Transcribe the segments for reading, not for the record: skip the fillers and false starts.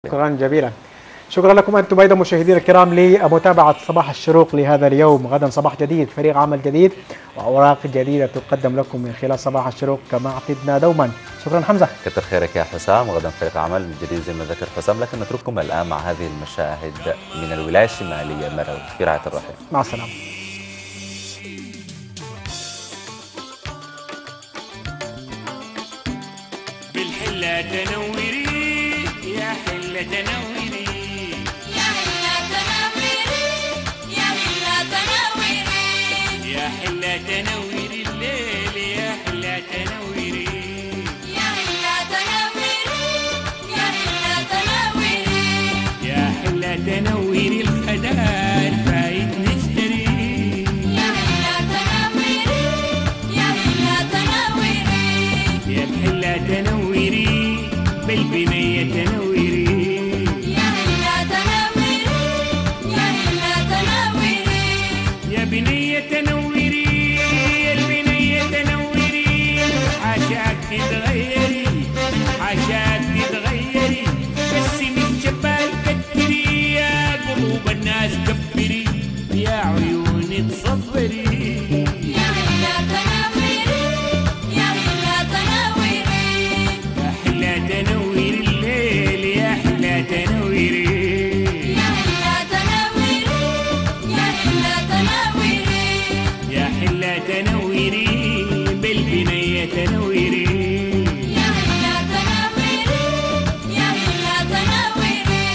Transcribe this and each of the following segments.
شكرا جزيلا. شكرا لكم أنتم أيضا مشاهدينا الكرام لمتابعة صباح الشروق لهذا اليوم. غدا صباح جديد، فريق عمل جديد وأوراق جديدة تقدم لكم من خلال صباح الشروق كما اعتدنا دوما. شكرا حمزة. كتر خيرك يا حسام. غدا فريق عمل جديد زي ما ذكر حسام، لكن نترككم الآن مع هذه المشاهد من الولاية الشمالية مروي في رعاية الرحيم. مع السلامة. بالحلة تنوري يا حلة تنوري يا حلة تنوري يا حلة تنوري يا حلة تنوري الليل يا حلة تنوري يا حلة تنوري يا حلة تنوري يا حلة تنوري الخدار فايت نشتري يا حلة تنوري يا حلة تنوري يا الحلة تنوري بالبنية تنوري يا حلة تنوري يا حلة تنوري يا بنية تنوري يا البنية تنوري حاشاك تتغيري حاشاك تتغيري بس من جبال كتري يا قلوب الناس كبري يا عيوني تصبري يا حلة تنوري يا حلة تنوري يا حلا تنوري الليل يا حلا تنوري يا حلة تنوري يا حلة تنوري يا حلا تنوري بالبنية تنوري يا حلة تنوري يا حلة تنوري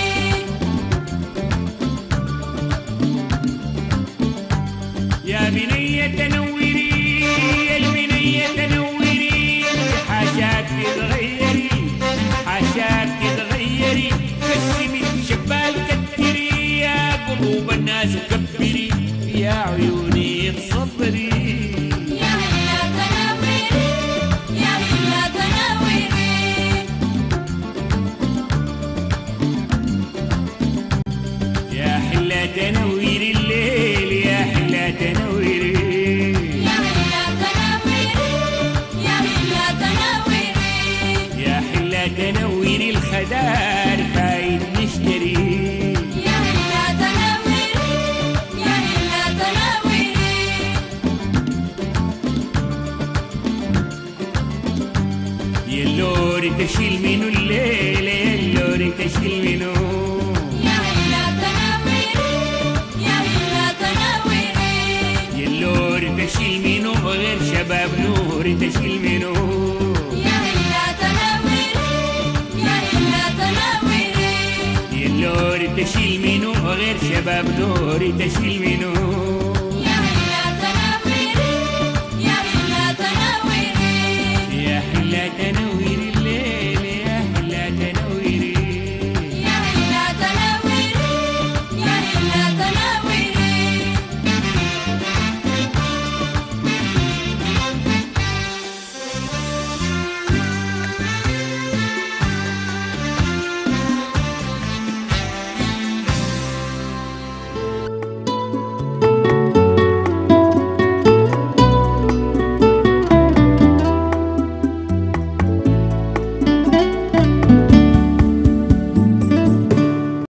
يا بنية تنوري يا البنية تنوري حاجات تتغيري حاجات تتغيري بس من شبال كتري يا قلوب الناس كبري يا عيوني تصبري يا حلة تنوري يا حلة تنوري يا حلا تنوري الليل يا حلا تنوري يا حلة تنوري يا حلة تنوري يا حلا تنوري الخدار فايد نشتري يا حلة تنوري يا حلة تنوري يلوري تشيل منو الليل يلوري تشيل منو يا حلة تنوري يا حلة تنوري يلوري تشيل منو غير شباب نوري تشيل منو يا حلة تنوري يا حلة تنوري يلوري تشيل منو غير شباب نوري تشيل منو يا حلة تنوري يا حلة تنوري يا حلا تنوري